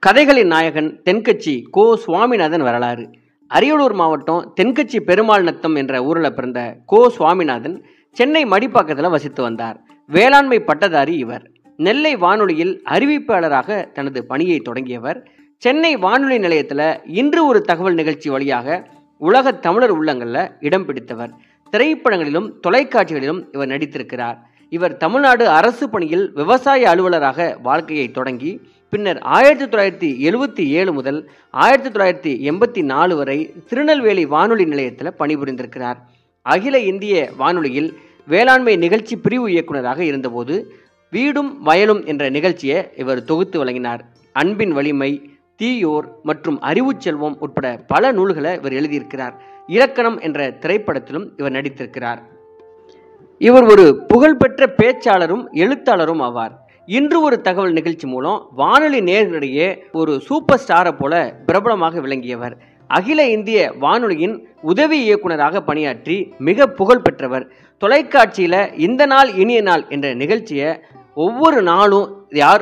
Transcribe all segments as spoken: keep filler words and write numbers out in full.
கதைகளின் நாயகன் தென்கட்சி கோ சுவாமிநாதன் வரலாறு. அரியலூர் மாவட்டம் தென்கட்சி பெருமாள் நத்தம் என்ற ஊரில் பிறந்த கோ சுவாமிநாதன் சென்னை மடிப்பாக்கத்தில் வசித்து வந்தார். வேளாண்மை பட்டதாரி இவர். நெல்லை வானொலியில் அறிவிப்பாளராக தனது பணியை தொடங்கியவர். சென்னை வானொலி நிலையத்தில் இன்று ஒரு தகவல் நிகழ்ச்சி வழியாக உலக தமிழர் உள்ளங்களில் இடம் பிடித்தவர். திரைப்படங்களிலும் தொலைக்காட்சிகளிலும் இவர் நடித்திருக்கிறார். இவர் தமிழ்நாடு அரசு பணியில் விவசாய அலுவலராக வாழ்க்கையை தொடங்கி பின்னர் ஆயிரத்தி தொள்ளாயிரத்தி எழுபத்தி ஏழு முதல் ஆயிரத்தி தொள்ளாயிரத்தி எண்பத்தி நாலு வரை திருநெல்வேலி வானொலி நிலையத்தில் பணிபுரிந்திருக்கிறார். அகில இந்திய வானொலியில் வேளாண்மை நிகழ்ச்சி பிரிவு இயக்குநராக இருந்தபோது வீடும் வயலும் என்ற நிகழ்ச்சியை இவர் தொகுத்து வழங்கினார். அன்பின் வலிமை, தீயோர் மற்றும் அறிவு செல்வம் உட்பட பல நூல்களை இவர் எழுதியிருக்கிறார். இலக்கணம் என்ற திரைப்படத்திலும் இவர் நடித்திருக்கிறார். இவர் ஒரு புகழ்பெற்ற பேச்சாளரும் எழுத்தாளரும் ஆவார். இன்று ஒரு தகவல் நிகழ்ச்சி மூலம் வானொலி நேயர்களிடையே ஒரு சூப்பர் ஸ்டாரை போல பிரபலமாக விளங்கியவர். அகில இந்திய வானொலியின் உதவி இயக்குநராக பணியாற்றி மிக புகழ் பெற்றவர். தொலைக்காட்சியில் இந்த நாள் இனிய நாள் என்ற நிகழ்ச்சியை ஒவ்வொரு நாளும் யார்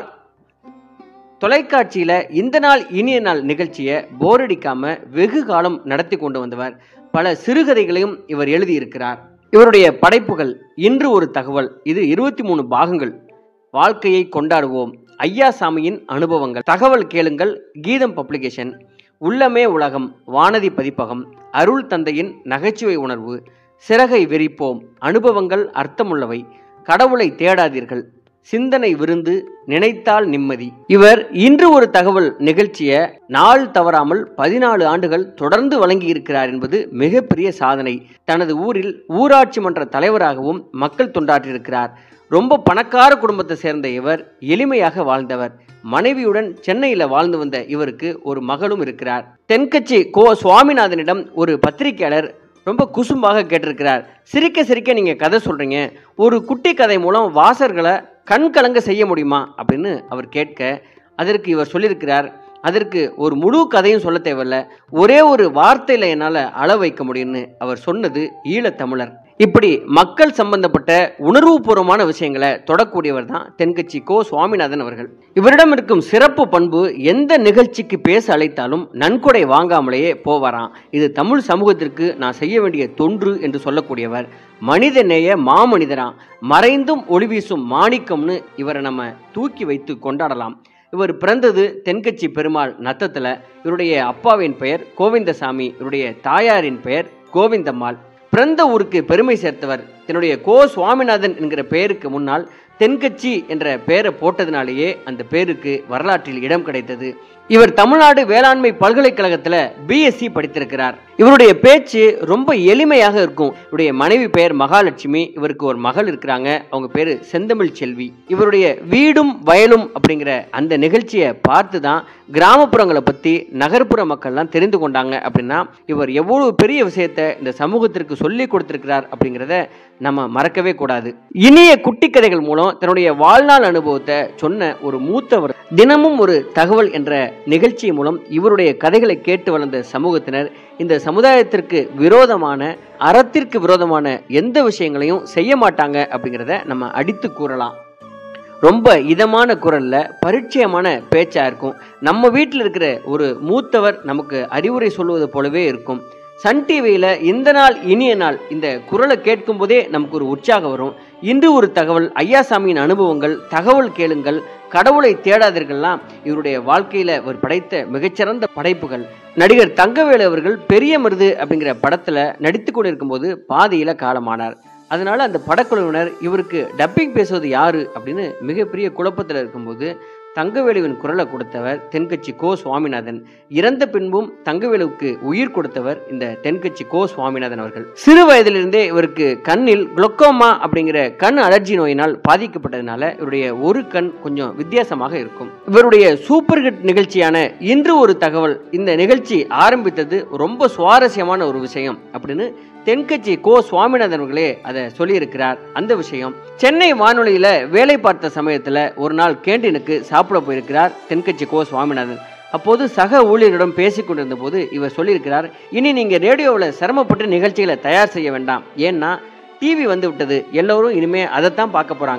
தொலைக்காட்சியில் இந்த நாள் இனிய நாள் நிகழ்ச்சியை போரடிக்காம வெகு காலம் நடத்தி கொண்டு வந்தவர். பல சிறுகதைகளையும் இவர் எழுதியிருக்கிறார். இவருடைய படைப்புகள் இன்று ஒரு தகவல், இது இருபத்தி மூணு பாகங்கள். வாழ்க்கையை கொண்டாடுவோம், ஐயாசாமியின் அனுபவங்கள், தகவல் கேளுங்கள், கீதம் பப்ளிகேஷன், உள்ளமே உலகம், வானதி பதிப்பகம், அருள் தந்தையின் நகைச்சுவை உணர்வு, சிறகை விரிப்போம், அனுபவங்கள் அர்த்தமுள்ளவை, கடவுளை தேடாதீர்கள், சிந்தனை விருந்து, நினைத்தால் நிம்மதி. இவர் இன்று ஒரு தகவல் நிகழ்ச்சியை நாள் தவறாமல் பதினாலு ஆண்டுகள் தொடர்ந்து வழங்கியிருக்கிறார் என்பது மிகப்பெரிய சாதனை. தனது ஊரில் ஊராட்சி மன்ற தலைவராகவும் மக்கள் தொண்டாற்றியிருக்கிறார். ரொம்ப பணக்கார குடும்பத்தை சேர்ந்த இவர் எளிமையாக வாழ்ந்தவர். மனைவியுடன் சென்னையில் வாழ்ந்து வந்த இவருக்கு ஒரு மகளும் இருக்கிறார். தென்கட்சி கோ சுவாமிநாதனிடம் ஒரு பத்திரிகையாளர் ரொம்ப குசும்பாக கேட்டிருக்கிறார். சிரிக்க சிரிக்க நீங்கள் கதை சொல்கிறீங்க, ஒரு குட்டி கதை மூலம் வாசகர்களை கண் கலங்க செய்ய முடியுமா அப்படின்னு அவர் கேட்க, அதற்கு இவர் சொல்லியிருக்கிறார், அதற்கு ஒரு முழு கதையும் சொல்ல தேவையில்ல, ஒரே ஒரு வார்த்தையில் என்னால் அள வைக்க முடியும்னு அவர் சொன்னது ஈழத்தமிழர். இப்படி மக்கள் சம்பந்தப்பட்ட உணர்வுபூர்வமான விஷயங்களை தொடக்கூடியவர் தான் தென்கட்சி கோ சுவாமிநாதன் அவர்கள். இவரிடம் இருக்கும் சிறப்பு பண்பு, எந்த நிகழ்ச்சிக்கு பேச அழைத்தாலும் நன்கொடை வாங்காமலேயே போவாராம். இது தமிழ் சமூகத்திற்கு நான் செய்ய வேண்டிய தொன்று என்று சொல்லக்கூடியவர். மனித நேய மாமனிதராம். மறைந்தும் ஒளி வீசும் மாணிக்கம்னு இவரை நம்ம தூக்கி வைத்து கொண்டாடலாம். இவர் பிறந்தது தென்கட்சி பெருமாள் நத்தத்தில். இவருடைய அப்பாவின் பெயர் கோவிந்தசாமி, இவருடைய தாயாரின் பெயர் கோவிந்தம்மாள். பிறந்த ஊருக்கு பெருமை சேர்த்தவர். தன்னுடைய கோ சுவாமிநாதன் என்கிற பெயருக்கு முன்னால் தென்கட்சி என்ற பெயரை போட்டதினாலேயே அந்த பேருக்கு வரலாற்றில் இடம் கிடைத்தது. இவர் தமிழ்நாடு வேளாண்மை பல்கலைக்கழகத்தில் பிஎஸ்சி படித்திருக்கிறார். இவருடைய பேச்சு ரொம்ப எளிமையாக இருக்கும். இவருடைய மனைவி பெயர் மகாலட்சுமி. இவருக்கு ஒரு மகள் இருக்கிறாங்க, அவங்க பேர் செந்தமிழ் செல்வி. இவருடைய வீடும் வயலும் அப்படிங்கிற அந்த நிகழ்ச்சியை பார்த்து தான் கிராமப்புறங்களை பற்றி நகர்ப்புற மக்கள்லாம் தெரிந்து கொண்டாங்க. அப்படின்னா இவர் எவ்வளவு பெரிய விஷயத்தை இந்த சமூகத்திற்கு சொல்லி கொடுத்திருக்கிறார் அப்படிங்கிறத நம்ம மறக்கவே கூடாது. இனிய குட்டி கதைகள் மூலம் தன்னுடைய வாழ்நாள் அனுபவத்தை சொன்ன ஒரு மூத்தவர். தினமும் ஒரு தகவல் என்ற நிகழ்ச்சி மூலம் இவருடைய கதைகளை கேட்டு வளர்ந்த சமூகத்தினர் இந்த சமுதாயத்திற்கு விரோதமான, அறத்திற்கு விரோதமான எந்த விஷயங்களையும் செய்ய மாட்டாங்க அப்படிங்கிறத நம்ம அடித்து கூறலாம். ரொம்ப இதமான குரல்ல பரிச்சயமான பேச்சா இருக்கும். நம்ம வீட்டில் இருக்கிற ஒரு மூத்தவர் நமக்கு அறிவுரை சொல்வது போலவே இருக்கும். சன் டிவியில் இந்த நாள் இனிய நாள் இந்த குரலை கேட்கும் போதே நமக்கு ஒரு உற்சாகம் வரும். இன்று ஒரு தகவல், ஐயாசாமியின் அனுபவங்கள், தகவல் கேளுங்கள், கடவுளை தேடாதீர்கள்லாம் இவருடைய வாழ்க்கையில் அவர் படைத்த மிகச்சிறந்த படைப்புகள். நடிகர் தங்கவேலு அவர்கள் பெரிய மருது அப்படிங்கிற படத்தில் நடித்து கொண்டிருக்கும் போது பாதியில் காலமானார். அதனால அந்த படக்குழுவினர் இவருக்கு டப்பிங் பேசுவது யாரு அப்படின்னு மிகப்பெரிய குழப்பத்தில் இருக்கும்போது தங்கவேலுவின் குரலை கொடுத்தவர் தென்கட்சி கோ சுவாமிநாதன். இறந்த பின்பும் தங்கவேலுவுக்கு உயிர் கொடுத்தவர் இந்த தென்கட்சி கோ சுவாமிநாதன் அவர்கள். சிறு வயதிலிருந்தே இவருக்கு கண்ணில் குளோக்கோமா அப்படிங்கிற கண் அலர்ஜி நோயினால் பாதிக்கப்பட்டதுனால இவருடைய ஒரு கண் கொஞ்சம் வித்தியாசமாக இருக்கும். இவருடைய சூப்பர் ஹிட் நிகழ்ச்சியான இன்று ஒரு தகவல், இந்த நிகழ்ச்சி ஆரம்பித்தது ரொம்ப சுவாரஸ்யமான ஒரு விஷயம் அப்படின்னு தென்கட்சி கோ சுவாமிநாதன் அவர்களே அதை சொல்லியிருக்கிறார். அந்த விஷயம், சென்னை வானொலியில வேலை பார்த்த சமயத்துல ஒரு நாள் கேண்டீனுக்கு சாப்பிட போயிருக்கிறார் தென்கட்சி கோ சுவாமிநாதன். அப்போது சக ஊழியரிடம் பேசிக் கொண்டிருந்த போது இவர் சொல்லியிருக்கிறார், இனி நீங்க ரேடியோவில் சிரமப்பட்டு நிகழ்ச்சிகளை தயார் செய்ய வேண்டாம், ஏன்னா டிவி வந்து விட்டது, எல்லோரும் இனிமே அதைத்தான் பார்க்க போறாங்க,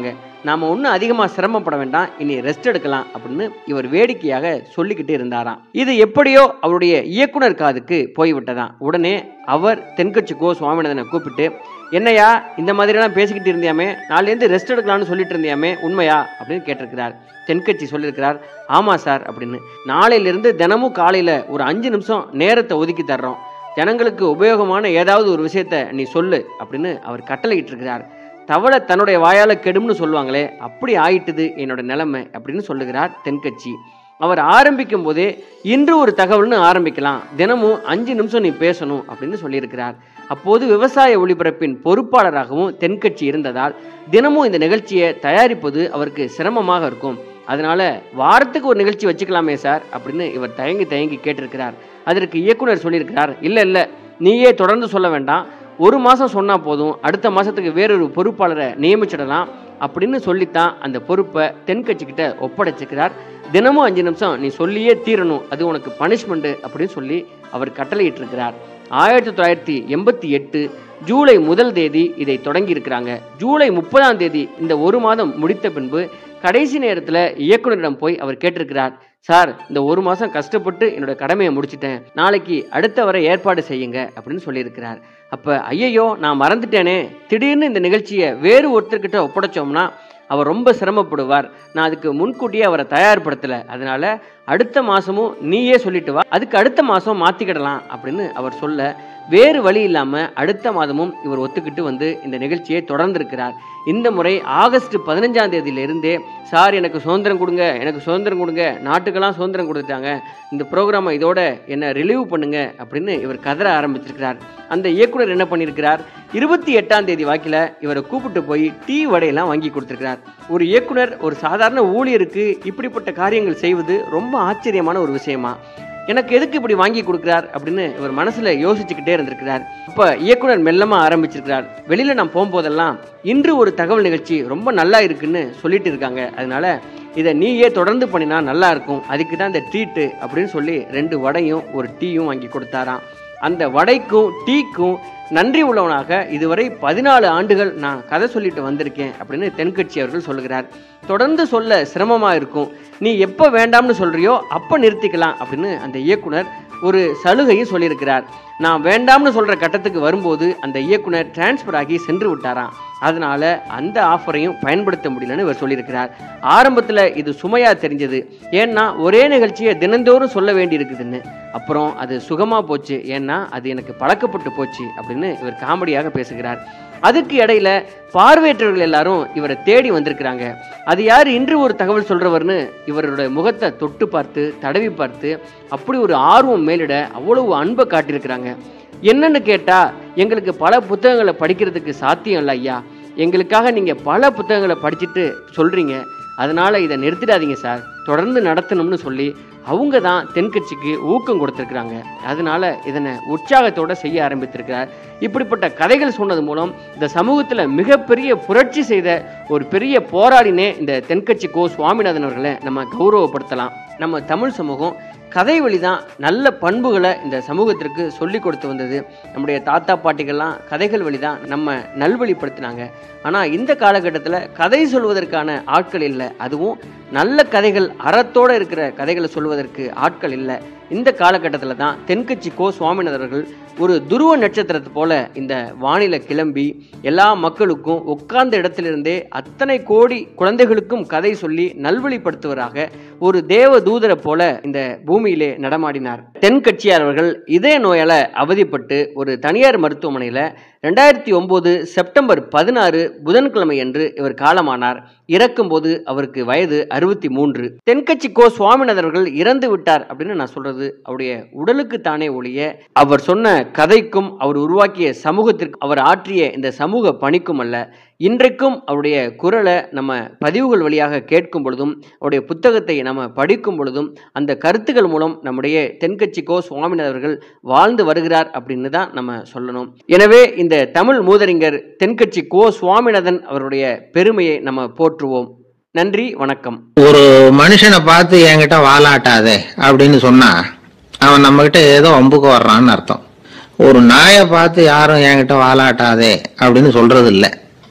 நாம ஒன்றும் அதிகமாக சிரமப்பட வேண்டாம், இனி ரெஸ்ட் எடுக்கலாம் அப்படின்னு இவர் வேடிக்கையாக சொல்லிக்கிட்டு இருந்தாராம். இது எப்படியோ அவருடைய இயக்குனர் காதுக்கு போய்விட்டதாம். உடனே அவர் தென்கட்சி கோ சுவாமிநாதனை கூப்பிட்டு, என்னையா இந்த மாதிரிலாம் பேசிக்கிட்டு இருந்தியாமே, நாளையிலேருந்து ரெஸ்ட் எடுக்கலாம்னு சொல்லிட்டு இருந்தியாமே, உண்மையா அப்படின்னு கேட்டிருக்கிறார். தென்கட்சி சொல்லியிருக்கிறார், ஆமாம் சார் அப்படின்னு. நாளையிலிருந்து தினமும் காலையில் ஒரு அஞ்சு நிமிஷம் நேரத்தை ஒதுக்கி தர்றோம், ஜனங்களுக்கு உபயோகமான ஏதாவது ஒரு விஷயத்த நீ சொல்லு அப்படின்னு அவர் கட்டளையிட்டு இருக்கிறார். தவளை தன்னுடைய வாயால கெடும்னு சொல்லுவாங்களே, அப்படி ஆயிட்டுது என்னோட நிலைமை அப்படின்னு சொல்லுகிறார் தென்கட்சி. அவர் ஆரம்பிக்கும் போதே இன்று ஒரு தகவல்னு ஆரம்பிக்கலாம், தினமும் அஞ்சு நிமிஷம் நீ பேசணும் அப்படின்னு சொல்லியிருக்கிறார். அப்போது விவசாய ஒளிபரப்பின் பொறுப்பாளராகவும் தென்கட்சி இருந்ததால் தினமும் இந்த நிகழ்ச்சியை தயாரிப்பது அவருக்கு சிரமமாக இருக்கும். அதனால வாரத்துக்கு ஒரு நிகழ்ச்சி வச்சுக்கலாமே சார் அப்படின்னு இவர் தயங்கி தயங்கி கேட்டிருக்கிறார். அதற்கு இயக்குனர் சொல்லியிருக்கிறார், இல்லை இல்லை நீயே தொடர்ந்து சொல்ல வேண்டாம், ஒரு மாதம் சொன்னால் போதும், அடுத்த மாதத்துக்கு வேறொரு பொறுப்பாளரை நியமிச்சிடலாம் அப்படின்னு சொல்லித்தான் அந்த பொறுப்பை தென்கட்சிக்கிட்ட ஒப்படைச்சிக்கிறார். தினமும் அஞ்சு நிமிஷம் நீ சொல்லியே தீரணும், அது உனக்கு பனிஷ்மெண்ட்டு அப்படின்னு சொல்லி அவர் கட்டளையிட்டிருக்கிறார். ஆயிரத்தி தொள்ளாயிரத்தி எண்பத்தி எட்டு ஜூலை முதல் தேதி இதை தொடங்கி இருக்கிறாங்க. ஜூலை முப்பதாம் தேதி இந்த ஒரு மாதம் முடித்த பின்பு கடைசி நேரத்தில் இயக்குனரிடம் போய் அவர் கேட்டிருக்கிறார், சார் இந்த ஒரு மாதம் கஷ்டப்பட்டு என்னோட கடமையை முடிச்சிட்டேன், நாளைக்கு அடுத்த வரை ஏற்பாடு செய்யுங்க அப்படின்னு சொல்லியிருக்கிறார். அப்போ ஐயையோ நான் மறந்துட்டேனே, திடீர்னு இந்த நிகழ்ச்சியை வேறு ஒருத்தர்கிட்ட ஒப்படைச்சோம்னா அவர் ரொம்ப சிரமப்படுவார், நான் அதுக்கு முன்கூட்டியே அவரை தயார்படுத்தலை, அதனால அடுத்த மாதமும் நீயே சொல்லிட்டு வா, அதுக்கு அடுத்த மாதம் மாற்றிக்கிடலாம் அப்படின்னு அவர் சொல்ல, வேறு வழி இல்லாமல் அடுத்த மாதமும் இவர் ஒத்துக்கிட்டு வந்து இந்த நிகழ்ச்சியை தொடர்ந்திருக்கிறார். இந்த முறை ஆகஸ்ட் பதினஞ்சாம் தேதியிலிருந்தே சார் எனக்கு சுதந்திரம் கொடுங்க, எனக்கு சுதந்திரம் கொடுங்க, நாட்டுக்கெல்லாம் சுதந்திரம் கொடுத்துட்டாங்க, இந்த ப்ரோக்ராமை இதோட என்னை ரிலீவ் பண்ணுங்க அப்படின்னு இவர் கதற ஆரம்பிச்சிருக்கிறார். அந்த இயக்குனர் என்ன பண்ணியிருக்கிறார், இருபத்தி எட்டாம் தேதி வாக்கில் இவரை கூப்பிட்டு போய் டீ வடையெல்லாம் வாங்கி கொடுத்துருக்கிறார். ஒரு இயக்குனர் ஒரு சாதாரண ஊழியருக்கு இப்படிப்பட்ட காரியங்கள் செய்வது ரொம்ப ஆச்சரியமான ஒரு விஷயமா, எனக்கு எதுக்கு இப்படி வாங்கி கொடுக்குறார் அப்படின்னு இவர் மனசுல யோசிச்சுக்கிட்டே இருந்திருக்கிறார். அப்ப இயக்குனர் மெல்லமா ஆரம்பிச்சிருக்கிறார், வெளியில நான் போகும்போதெல்லாம் இன்று ஒரு தகவல் நிகழ்ச்சி ரொம்ப நல்லா இருக்குன்னு சொல்லிட்டு இருக்காங்க, அதனால இதை நீயே தொடர்ந்து பண்ணினா நல்லா இருக்கும், அதுக்கு தான் இந்த ட்ரீட்டு அப்படின்னு சொல்லி ரெண்டு வடையும் ஒரு டீயும் வாங்கி கொடுத்தாராம். அந்த வடைக்கும் டீக்கும் நன்றி உள்ளவனாக இதுவரை பதினாலு ஆண்டுகள் நான் கதை சொல்லிட்டு வந்திருக்கேன் அப்படின்னு தென்கட்சி அவர்கள் சொல்லுகிறார். தொடர்ந்து சொல்ல சிரமமா இருக்கும், நீ எப்போ வேண்டாம்னு சொல்றியோ அப்போ நிறுத்திக்கலாம் அப்படின்னு அந்த இயக்குனர் ஒரு சலுகையும் சொல்லியிருக்கிறார். நான் வேண்டாம்னு சொல்ற கட்டத்துக்கு வரும்போது அந்த இயக்குனர் டிரான்ஸ்பர் ஆகி சென்று விட்டாராம், அதனால அந்த ஆஃபரையும் பயன்படுத்த முடியலன்னு இவர் சொல்லியிருக்கிறார். ஆரம்பத்தில் இது சுமையா தெரிஞ்சது, ஏன்னா ஒரே நிகழ்ச்சியை தினந்தோறும் சொல்ல வேண்டி இருக்குதுன்னு. அப்புறம் அது சுகமா போச்சு, ஏன்னா அது எனக்கு பழக்கப்பட்டு போச்சு அப்படின்னு இவர் காமெடியாக பேசுகிறார். அதுக்கு இடையில பார்வையற்றவர்கள் எல்லாரும் இவரை தேடி வந்திருக்கிறாங்க. அது யார் இன்று ஒரு தகவல் சொல்றவர்னு இவருடைய முகத்தை தொட்டு பார்த்து தடவி பார்த்து அப்படி ஒரு ஆர்வம் மேலிட அவ்வளவு அன்பை காட்டியிருக்கிறாங்க. என்னன்னு கேட்டா, எங்களுக்கு பல புத்தகங்களை படிக்கிறதுக்கு சாத்தியம் இல்லை ஐயா, எங்களுக்காக நீங்க பல புத்தகங்களை படிச்சுட்டு சொல்றீங்க, அதனால இதை நிறுத்திடாதீங்க சார், தொடர்ந்து நடத்தணும்னு சொல்லி அவங்க தான் தென்கட்சிக்கு ஊக்கம் கொடுத்துருக்குறாங்க. அதனால இதனை உற்சாகத்தோட செய்ய ஆரம்பித்திருக்கிறார். இப்படிப்பட்ட கதைகள் சொன்னது மூலம் இந்த சமூகத்தில் மிகப்பெரிய புரட்சி செய்த ஒரு பெரிய போராளினே இந்த தென்கட்சி கோ சுவாமிநாதன் அவர்களை நம்ம கௌரவப்படுத்தலாம். நம்ம தமிழ் சமூகம் கதை வழி தான் நல்ல பண்புகளை இந்த சமூகத்திற்கு சொல்லி கொடுத்து வந்தது. நம்முடைய தாத்தா பாட்டிகள்லாம் கதைகள் வழி தான் நம்ம நல்வழிப்படுத்தினாங்க. ஆனால் இந்த காலகட்டத்தில் கதை சொல்வதற்கான ஆட்கள் இல்லை, அதுவும் நல்ல கதைகள் அறத்தோடு இருக்கிற கதைகளை சொல்வதற்கு ஆட்கள் இல்லை. இந்த காலகட்டத்தில் தான் தென்கட்சி கோ சுவாமிநாதன் அவர்கள் ஒரு துருவ நட்சத்திரத்தை போல இந்த வானிலை கிளம்பி எல்லா மக்களுக்கும் உட்கார்ந்த இடத்திலிருந்தே அத்தனை கோடி குழந்தைகளுக்கும் கதை சொல்லி நல்வழிப்படுத்துவராக ஒரு தேவ தூதரை போல இந்த பூமியிலே நடமாடினார். தென்கட்சியார் அவர்கள் இதய நோயால அவதிப்பட்டு ஒரு தனியார் மருத்துவமனையில ரெண்டாயிரத்தி ஒன்பது செப்டம்பர் பதினாறு புதன்கிழமை அன்று இவர் காலமானார். இறக்கும் போது அவருக்கு வயது அறுபத்தி மூன்று. தென்கட்சி கோ சுவாமிநாதன் அவர்கள் இறந்து விட்டார் அப்படின்னு நான் சொல்றது அவருடைய உடலுக்கு தானே ஒழிய அவர் சொன்ன கதைக்கும் அவர் உருவாக்கிய சமூகத்திற்கு அவர் ஆற்றிய இந்த சமூக பணிக்கும் அல்ல. இன்றைக்கும் அவருடைய குரலை நம்ம பதிவுகள் வழியாக கேட்கும் பொழுதும் அவருடைய புத்தகத்தை நம்ம படிக்கும் பொழுதும் அந்த கருத்துக்கள் மூலம் நம்முடைய தென்கட்சி கோ சுவாமிநாதன் அவர்கள் வாழ்ந்து வருகிறார் அப்படின்னு தான் நம்ம சொல்லணும். எனவே இந்த தமிழ் மூதறிஞர் தென்கட்சி கோ சுவாமிநாதன் அவருடைய பெருமையை நம்ம போற்றுவோம். நன்றி, வணக்கம். ஒரு மனுஷனை பார்த்து என்கிட்ட வாலாட்டாதே அப்படின்னு சொன்னா அவன் நம்ம கிட்ட ஏதோ வம்புக்கு வர்றான்னு அர்த்தம். ஒரு நாயை பார்த்து யாரும் என்கிட்ட வாலாட்டாதே அப்படின்னு சொல்றது இல்லை.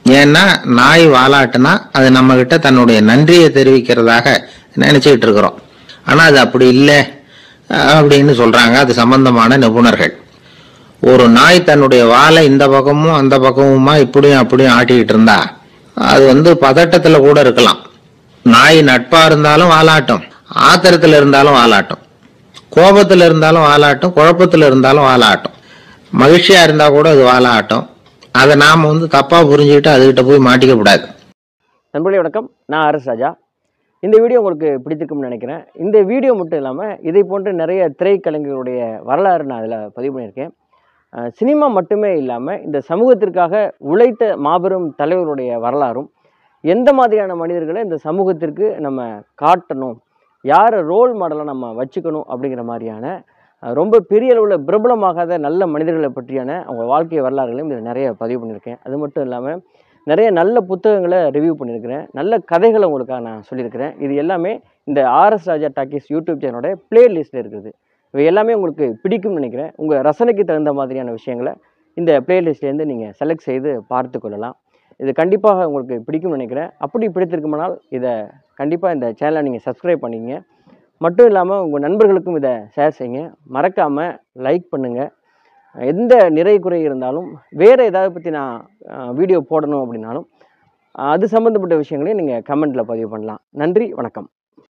ஏன்னா நாய் வாலாட்டுனா அது நம்ம கிட்ட தன்னுடைய நன்றியை தெரிவிக்கிறதாக நினைச்சுக்கிட்டு இருக்கிறோம். ஆனா அது அப்படி இல்லை அப்படின்னு சொல்றாங்க அது சம்பந்தமான நிபுணர்கள். ஒரு நாய் தன்னுடைய வாலை இந்த பக்கமும் அந்த பக்கமுமா இப்படியும் அப்படியும் ஆட்டிக்கிட்டு இருந்தா அது வந்து பதட்டத்துல கூட இருக்கலாம். நாய் நட்பா இருந்தாலும் வாலாட்டும், ஆத்திரத்துல இருந்தாலும் வாலாட்டும், கோபத்துல இருந்தாலும் வாலாட்டும், குழப்பத்துல இருந்தாலும் வாலாட்டும், மகிழ்ச்சியா இருந்தா கூட அது வாலாட்டும். அதை நாம வந்து தப்பா புரிஞ்சுக்கிட்டு அதுகிட்ட போய் மாட்டிக்க கூடாது. நண்பர்களே வணக்கம், நான் ஆர் எஸ் ராஜா. இந்த வீடியோ உங்களுக்கு பிடித்திருக்கும்னு நினைக்கிறேன். இந்த வீடியோ மட்டும் இல்லாமல் இதை போன்ற நிறைய திரைக்கலைஞர்களுடைய வரலாறு நான் அதில் பதிவு பண்ணியிருக்கேன். சினிமா மட்டுமே இல்லாமல் இந்த சமூகத்திற்காக உழைத்த மாபெரும் தலைவருடைய வரலாறும், எந்த மாதிரியான மனிதர்களை இந்த சமூகத்திற்கு நம்ம காட்டணும், யாரை ரோல் மாடலாக நம்ம வச்சுக்கணும் அப்படிங்கிற மாதிரியான ரொம்ப பெரிய அளவில் பிரபலமாகாத நல்ல மனிதர்களை பற்றியான அவங்க வாழ்க்கை வரலாறுகளையும் இதில் நிறைய பதிவு பண்ணியிருக்கேன். அது மட்டும் இல்லாமல் நிறைய நல்ல புத்தகங்களை ரிவ்யூ பண்ணியிருக்கிறேன், நல்ல கதைகளை உங்களுக்காக நான் சொல்லியிருக்கிறேன். இது எல்லாமே இந்த ஆர்எஸ் ராஜா டாக்கீஸ் யூடியூப் சேனலோட பிளேலிஸ்ட்டில் இருக்குது. இவை எல்லாமே உங்களுக்கு பிடிக்கும்னு நினைக்கிறேன். உங்கள் ரசனைக்கு தகுந்த மாதிரியான விஷயங்களை இந்த பிளேலிஸ்ட்லேருந்து நீங்கள் செலக்ட் செய்து பார்த்து கொள்ளலாம். இது கண்டிப்பாக உங்களுக்கு பிடிக்கும்னு நினைக்கிறேன். அப்படி பிடித்திருக்குமானால் இதை கண்டிப்பாக இந்த சேனலை நீங்கள் சப்ஸ்கிரைப் பண்ணிங்க. மட்டும் இல்லாமல் உங்கள் நண்பர்களுக்கும் இதை ஷேர் செய்யுங்க. மறக்காமல் லைக் பண்ணுங்கள். எந்த நிறை குறை இருந்தாலும், வேறு ஏதாவது பற்றி நான் வீடியோ போடணும் அப்படின்னாலும் அது சம்மந்தப்பட்ட விஷயங்களையும் நீங்கள் கமெண்ட்டில் பதிவு பண்ணலாம். நன்றி, வணக்கம்.